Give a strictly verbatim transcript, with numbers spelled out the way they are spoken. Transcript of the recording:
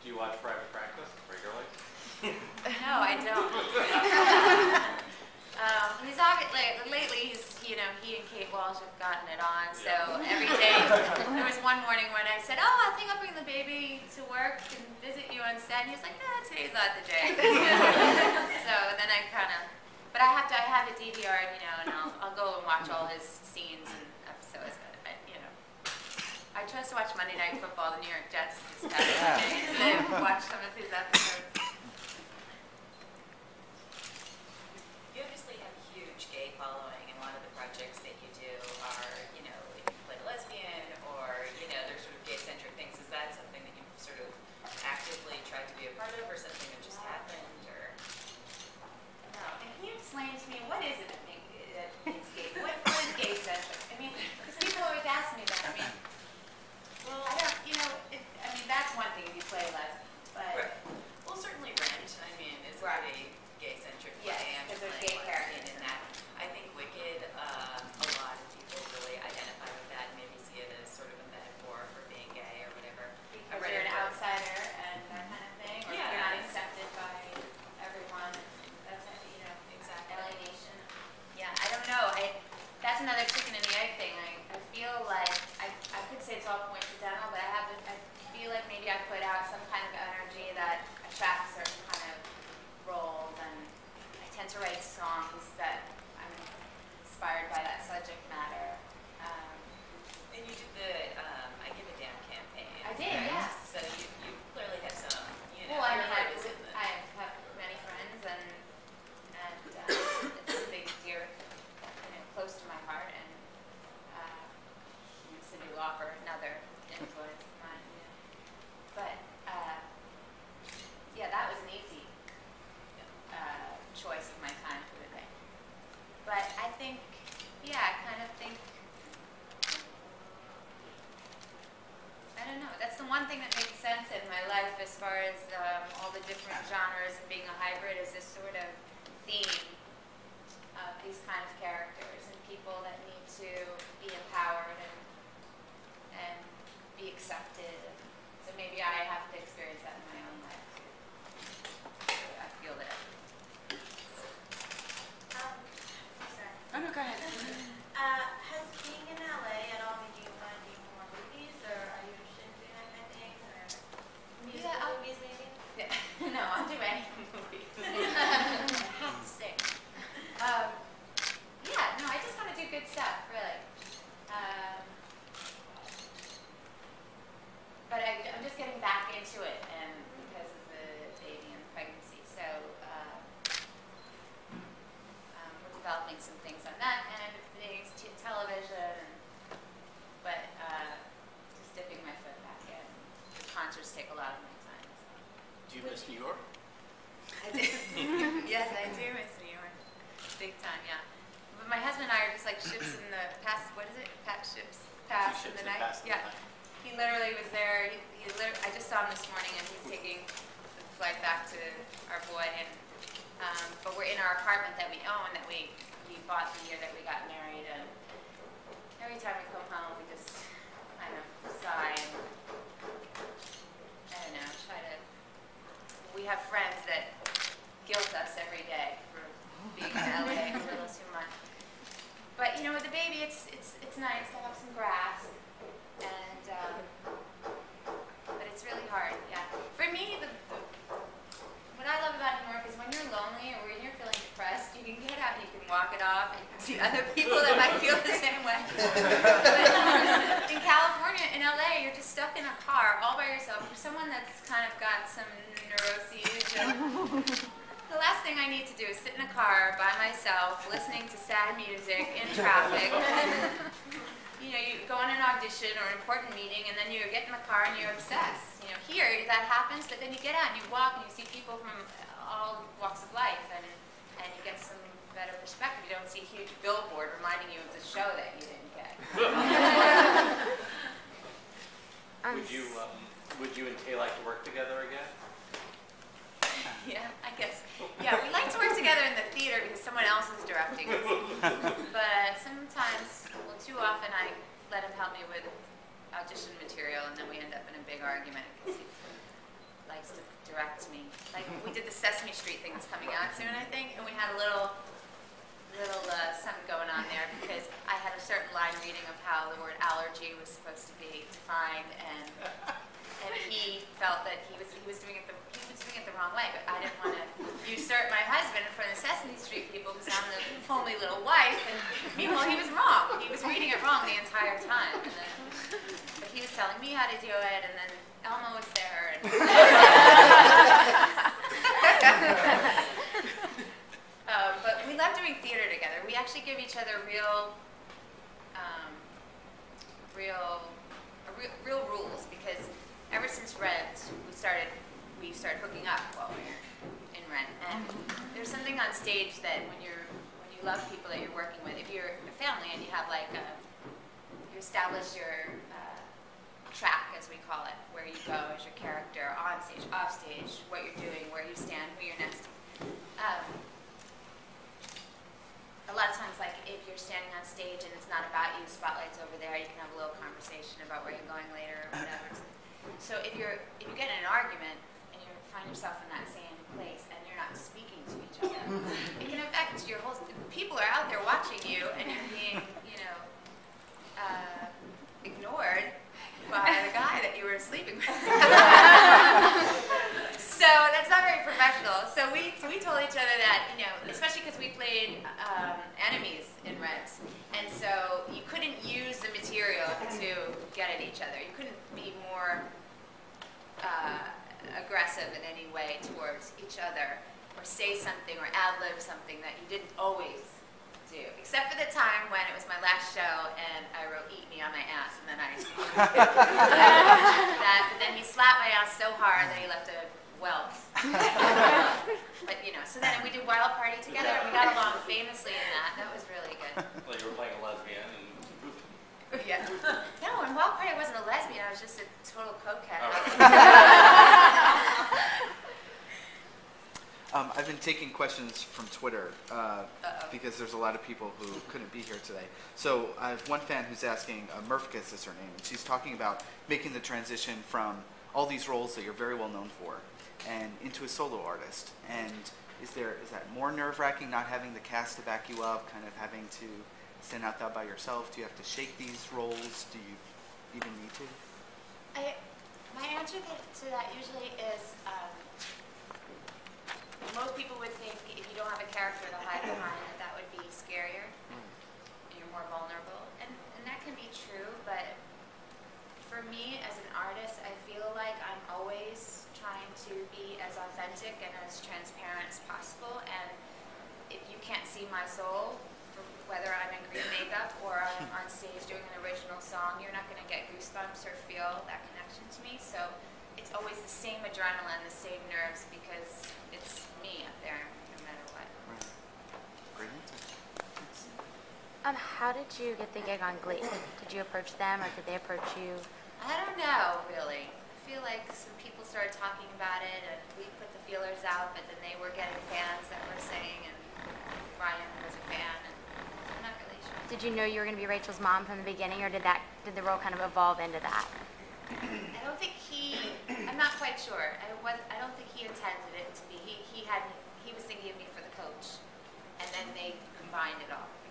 Do you watch Private Practice regularly? No, I don't. um, he's obviously, like, lately, he's, you know, he and Kate Walsh have gotten it on, so yeah. Every day, there was one morning when I said, oh, I think I'll bring the baby to work and visit you on set, and he was like, ah, today's not the day. So then I kind of, but I have to, I have a D V R, you know, and I'll, I'll go and watch all his scenes and episodes, but, I, you know. I chose to watch Monday Night Football, the New York Jets, this past Sunday, and watch some of his episodes. You obviously have a huge gay following, and a lot of the projects that you do are, you know, if you play a lesbian, or, you know, they're sort of gay-centric things. Is that something that you've sort of actively tried to be a part of, or something that just happened, or? No, and can you explain to me, what is it that makes that it's gay? What, what is gay-centric? I mean, because people always ask me that. I mean, well, I don't, you know, it, I mean, that's one thing if you play lesbian, but. Right. Well, certainly Rent, I mean, is right. pretty gay-centric. Yes, because there's gay characters in that. I think Wicked, uh, a lot of people really identify with that and maybe see it as sort of a metaphor for being gay or whatever. Because you're an outsider and that kind of thing, or yeah. you're not accepted by everyone. That's, you know, exactly. alienation. Yeah, I don't know. I, that's another chicken and the egg thing. I, I feel like, I, I could say it's all coincidental, but I have, I feel like maybe I put out some kind of energy that attracts certain kind of roles, and I tend to write songs that I'm inspired by that subject matter. Um, and you did the um, I Give a Damn campaign. I did, right? yeah. So you, you clearly have some, you know, well, I mean, I, was in the I have many friends, and and uh, it's a big dear, you know, close to my heart, and uh, Cyndi Lauper, another influence of mine. You know. But uh, yeah, that was an easy uh, choice of my time for the day. But I think, yeah, I kind of think, I don't know, that's the one thing that makes sense in my life as far as um, all the different genres and being a hybrid, is this sort of theme of these kind of characters and people that need to be empowered and, and be accepted. So maybe I have to experience that in my own life too. So I feel that. Um, sorry. Oh, no, go ahead. Uh, has being in L A at all made you want to do more movies, or are you interested in doing that kind of thing, or musical Yeah, I'll- movies maybe? Yeah. No, I'll do any movies. I have to sing. Um, yeah, no, I just want to do good stuff, really. Um, but I, I'm just getting back into it, and because of the baby and the pregnancy, so uh, um, we're developing some things on that end of things, t television, and, but uh, just dipping my foot back in. The concerts take a lot of my time. So. Do you miss New York? I do. Yes, I do miss New York. Big time, yeah. But my husband and I are just like ships in the past, what is it? Pat ships pass in Two ships the that night? pass in the Yeah. night. He literally was there. He, he literally, I just saw him this morning, and he's taking the flight back to our boy. And um, but we're in our apartment that we own, that we we bought the year that we got married. And every time we come home, we just kind of sigh and I don't know, try to. We have friends that guilt us every day for being in L A a little too much. But you know, with the baby, it's it's it's nice to have some grass. And, um, but it's really hard, yeah. For me, the, the, what I love about New York is when you're lonely or when you're feeling depressed, you can get out and you can walk it off, and you can see other people that might feel the same way. But in California, in L A, you're just stuck in a car all by yourself. For someone that's kind of got some neuroses, and the last thing I need to do is sit in a car by myself, listening to sad music in traffic. You know, you go on an audition or an important meeting, and then you get in the car and you're obsessed. You know, here that happens, but then you get out and you walk and you see people from all walks of life, and and you get some better perspective. You don't see a huge billboard reminding you of the show that you didn't get. Would you um, would you and Kay like to work together again? Yeah, I guess. Yeah, we like to work together in the theater because someone else is directing us. But sometimes, well, too often I let him help me with audition material, and then we end up in a big argument because he, like direct me. Like, we did the Sesame Street thing that's coming out soon, I think, and we had a little, little uh, something going on there because I had a certain line reading of how the word allergy was supposed to be defined, and and he felt that he was he was doing it the he was doing it the wrong way. But I didn't want to usurp my husband in front of the Sesame Street people because I'm the homely little wife. And meanwhile, he was wrong. He was reading it wrong the entire time. And then, but he was telling me how to do it, and then Elmo was there. And um, but we love doing theater together. We actually give each other real, um, real, uh, real, real rules because ever since Rent, we started we started hooking up while we were in Rent. And there's something on stage that when you're when you love people that you're working with, if you're a family and you have like a, you establish your uh, track, as we call it, where you go as your character on stage, off stage, what you're doing, where you stand, who you're next to. Um, a lot of times, like if you're standing on stage and it's not about you, spotlight's over there, you can have a little conversation about where you're going later or whatever. So if you're if you get in an argument and you find yourself in that same place and you're not speaking to each other, it can affect your whole. People are out there watching you and you're being, you know, uh, ignored by the guy that you were sleeping with. So that's not very professional. So we so we told each other that, you know, especially because we played um, enemies in Rent, and so you couldn't use the material to get at each other. You couldn't be more uh, aggressive in any way towards each other, or say something or ad-lib something that you didn't always do. Except for the time when it was my last show and I wrote "Eat Me" on my ass, and then I that. But then he slapped my ass so hard that he left a welt. But you know, so then we did Wild Party together, and we got along famously in that. That was really good. Well, you were playing a lesbian and. Yeah. No, in Wild Party I wasn't a lesbian. I was just a total cokehead. Oh. Um, I've been taking questions from Twitter uh, Uh-oh. because there's a lot of people who couldn't be here today. So I have one fan who's asking, uh, Murphkis is her name, and she's talking about making the transition from all these roles that you're very well known for and into a solo artist. And is there is that more nerve-wracking not having the cast to back you up, kind of having to stand out there by yourself? Do you have to shake these roles? Do you even need to? I, my answer to, to that usually is um, most people would think if you don't have a character to hide behind that that would be scarier. Mm. You're more vulnerable. And, and that can be true, but for me as an artist, I feel like I'm always trying to be as authentic and as transparent as possible. And if you can't see my soul, whether I'm in green makeup or I'm on stage doing an original song, you're not going to get goosebumps or feel that connection to me. So it's always the same adrenaline, the same nerves, because it's me up there no matter what. Right. Great answer. Thanks. Um, how did you get the gig on Glee? Did you approach them or did they approach you? I don't know, really. I feel like some people started talking about it and we put the feelers out, but then they were getting fans that were saying, and Ryan was a fan. And I'm not really sure. Did you know you were going to be Rachel's mom from the beginning, or did that did the role kind of evolve into that? I don't think he. I'm not quite sure. I was. I don't think he intended it to be. He. He had. He was thinking of me for the coach, and then they combined it all.